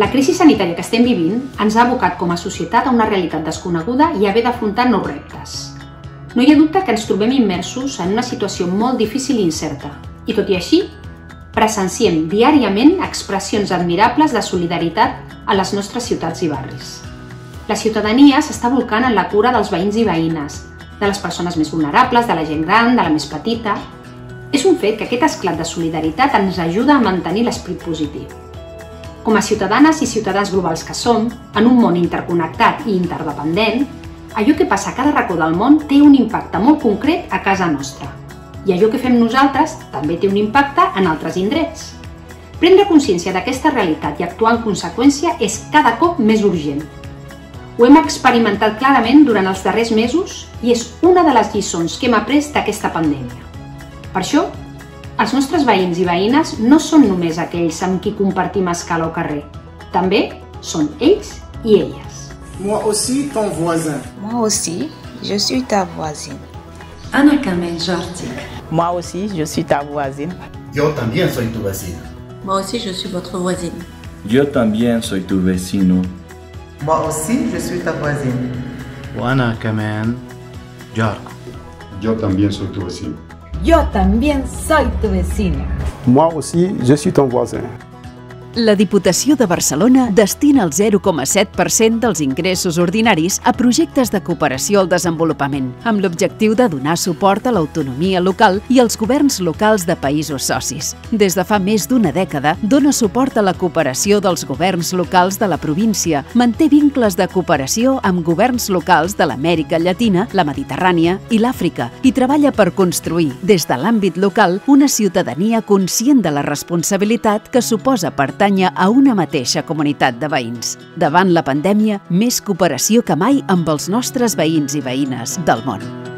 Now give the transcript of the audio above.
La crisi sanitària que estem vivint ens ha abocat com a societat a una realitat desconeguda i haver d'afrontar nous reptes. No hi ha dubte que ens trobem immersos en una situació molt difícil i incerta, i tot i així, presenciem diàriament expressions admirables de solidaritat a les nostres ciutats i barris. La ciutadania s'està volcant en la cura dels veïns i veïnes, de les persones més vulnerables, de la gent gran, de la més petita. És un fet que aquest esclat de solidaritat ens ajuda a mantenir l'esperit positiu. Com a ciutadanes i ciutadans globals que som, en un món interconnectat i interdependent, allò que passa a cada racó del món té un impacte molt concret a casa nostra. I allò que fem nosaltres també té un impacte en altres indrets. Prendre consciència d'aquesta realitat i actuar en conseqüència és cada cop més urgent. Ho hem experimentat clarament durant els darrers mesos i és una de les lliçons que hem après d'aquesta pandèmia. Per això, els nostres veïns i veïnes no són només aquells amb qui compartim escala o carrer. També són ells i elles. Moi aussi, ton voisin. Moi aussi, je suis ta voisine. Ana Carmen Jordik. Moi aussi, je suis ta voisine. Yo también soy tu vecino. Moi aussi, je suis votre voisine. Yo también soy tu vecino. Moi aussi, je suis ta voisine. وأنا كمان جاركم. Yo también soy tu vecino. Yo también soy tu vecino. Moi aussi, je suis ton voisin. La Diputació de Barcelona destina el 0,7% dels ingressos ordinaris a projectes de cooperació al desenvolupament, amb l'objectiu de donar suport a l'autonomia local i als governs locals de països socis. Des de fa més d'una dècada, dona suport a la cooperació dels governs locals de la província, manté vincles de cooperació amb governs locals de l'Amèrica Llatina, la Mediterrània i l'Àfrica i treballa per construir, des de l'àmbit local, una ciutadania conscient de la responsabilitat que suposa pertànyer a una mateixa comunitat de veïns. Davant la pandèmia, més cooperació que mai amb els nostres veïns i veïnes del món.